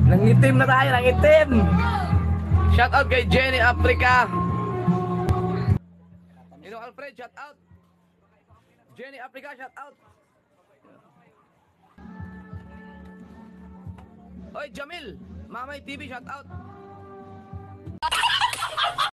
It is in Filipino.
Nangitim na tayo, nangitim. Shout out kay Jenny Africa. Ninong Alfred, shout out. Jenny Africa, shout out. Oy, Jamil, Mamay TV, shout out.